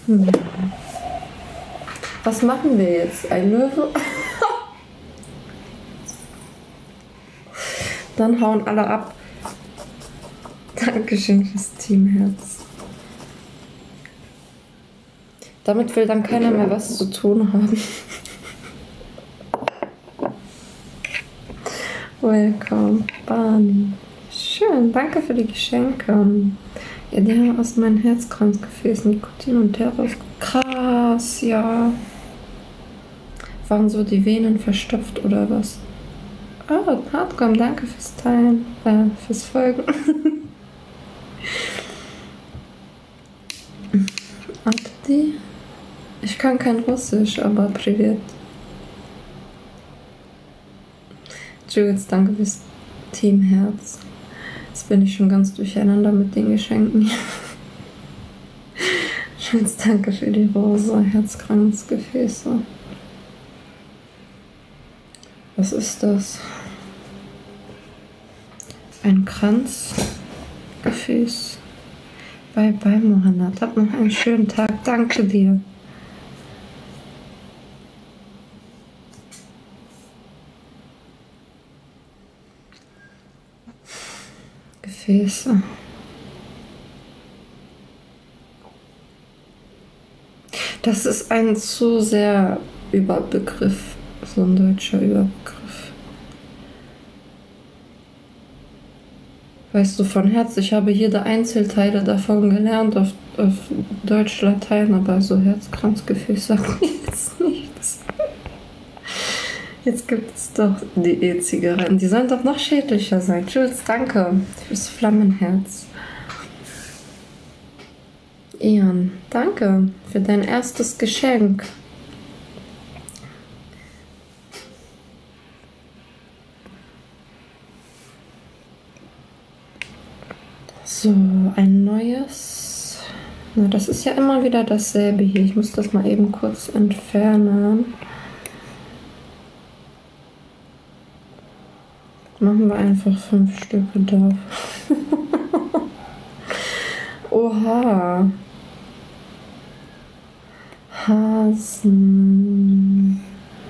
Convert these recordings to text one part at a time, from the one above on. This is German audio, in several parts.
Was machen wir jetzt? Ein Löwe? Dann hauen alle ab. Dankeschön fürs Teamherz. Damit will dann keiner mehr was zu tun haben. Welcome, Barney. Schön, danke für die Geschenke. Ja, die haben aus meinen Herzkranzgefäßen Nikotin und Teer raus. Krass, ja. Waren so die Venen verstopft oder was? Oh, Hardcom, danke fürs Teilen, fürs Folgen. Abdi? Ich kann kein Russisch, aber privat. Jules, danke fürs Teamherz. Jetzt bin ich schon ganz durcheinander mit den Geschenken. Jules, danke für die Rose, Herzkranzgefäße. Was ist das? Ein Kranzgefäß. Bye bye, Mohanad. Hab noch einen schönen Tag. Danke dir. Gefäße. Das ist ein zu sehr Überbegriff. So ein deutscher Überbegriff. Weißt du, von Herz, ich habe jede Einzelteile davon gelernt auf Deutsch, Latein, aber so Herzkranzgefäß sagt mir jetzt nichts. Jetzt gibt es doch die E-Zigaretten. Die sollen doch noch schädlicher sein. Jules, danke fürs Flammenherz. Ian, danke für dein erstes Geschenk. So, ein neues. Na, das ist ja immer wieder dasselbe hier. Ich muss das mal eben kurz entfernen. Machen wir einfach 5 Stücke drauf. Oha. Hasen.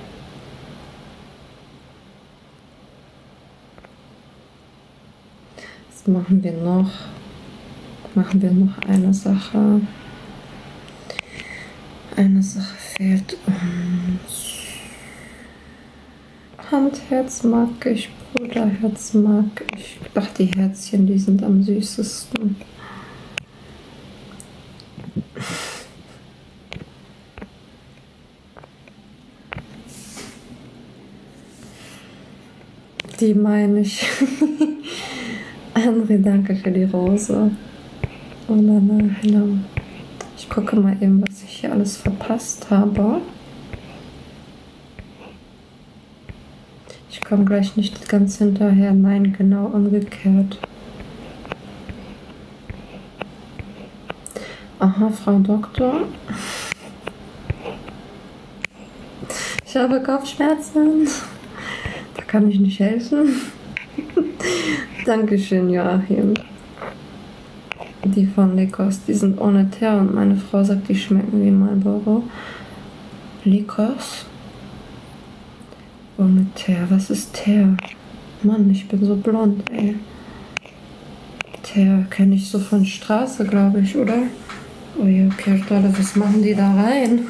Was machen wir noch? Machen wir noch eine Sache. Eine Sache fehlt uns. Handherz mag ich, Bruderherz mag ich. Ach, die Herzchen, die sind am süßesten. Die meine ich. André, danke für die Rose. Oh nein, hello. Ich gucke mal eben, was ich hier alles verpasst habe. Ich komme gleich nicht ganz hinterher. Nein, genau umgekehrt. Aha, Frau Doktor. Ich habe Kopfschmerzen. Da kann ich nicht helfen. Dankeschön, Joachim. Die von Likos, die sind ohne Teer und meine Frau sagt, die schmecken wie Marlboro. Likos? Ohne Teer. Was ist Teer? Mann, ich bin so blond, ey. Teer kenne ich so von Straße, glaube ich, oder? Oh ja, okay, Leute, was machen die da rein?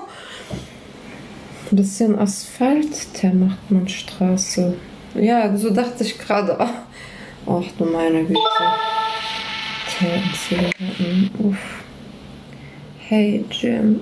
Ein bisschen Asphalt, Teer macht man Straße. Ja, so dachte ich gerade. Ach du meine Güte. Teer und Zigaretten. Uff. Hey, Jim.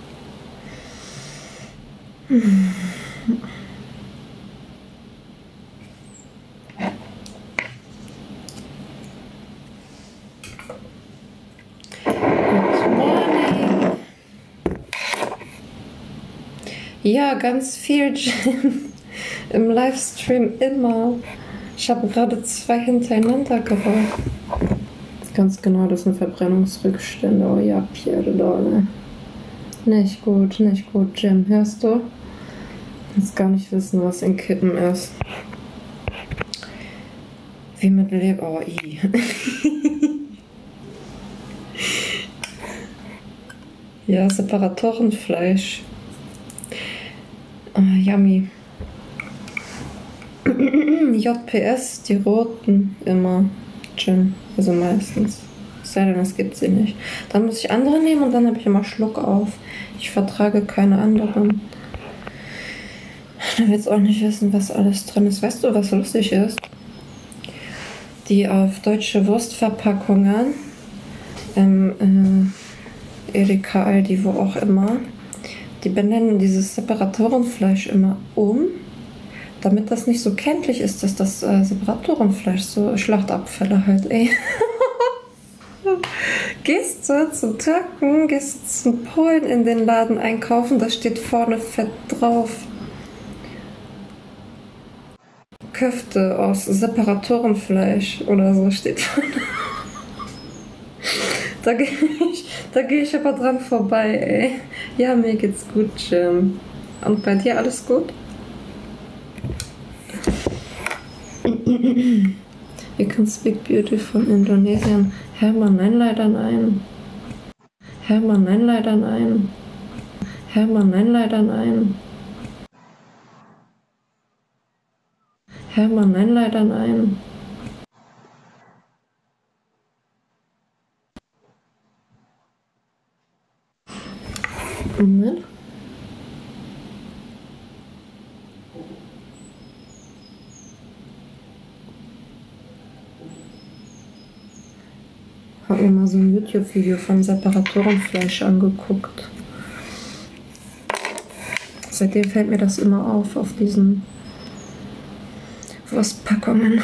Ja, ganz viel Gin im Livestream immer. Ich habe gerade 2 hintereinander geraucht. Ganz genau, das sind Verbrennungsrückstände. Oh ja, Pierre Dolle. Nicht gut, Jim. Hörst du? Ich muss gar nicht wissen, was in Kippen ist. Wie mit Leber. Oh, i. Ja, Separatorenfleisch. Yummy. JPS, die roten, immer Gin. Also meistens. Es sei denn, es gibt sie nicht. Dann muss ich andere nehmen und dann habe ich immer Schluck auf. Ich vertrage keine anderen. Du willst auch nicht wissen, was alles drin ist. Weißt du, was lustig ist? Die auf deutsche Wurstverpackungen, Edeka, Aldi, wo auch immer, die benennen dieses Separatorenfleisch immer um, damit das nicht so kenntlich ist, dass das Separatorenfleisch so Schlachtabfälle halt, ey. Gehst du zum Türken, gehst du zum Polen in den Laden einkaufen, da steht vorne fett drauf. Köfte aus Separatorenfleisch oder so steht vorne. Da geh ich aber dran vorbei, ey. Ja, mir geht's gut, Jim. Und bei dir alles gut? You can speak beautiful Indonesian. Hermann, nein, leider nein. Hermann, nein, leider nein. Hermann, nein, leider nein. Hermann, nein, leider nein. Moment. Ich habe mir mal so ein YouTube-Video von Separatorenfleisch angeguckt. Seitdem fällt mir das immer auf diesen Wurstpackungen.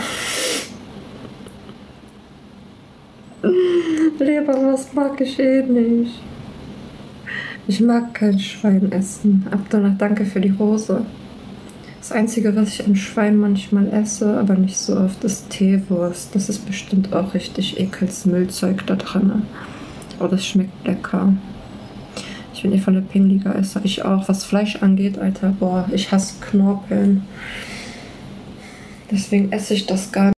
Leberwurst mag ich eh nicht. Ich mag kein Schwein essen. Abdullah, danke für die Rose. Das Einzige, was ich an Schwein manchmal esse, aber nicht so oft, ist Teewurst. Das ist bestimmt auch richtig ekels Müllzeug da dran. Aber das schmeckt lecker. Ich bin voll der pingliger Esser. Ich auch. Was Fleisch angeht, Alter, boah, ich hasse Knorpeln. Deswegen esse ich das gar nicht.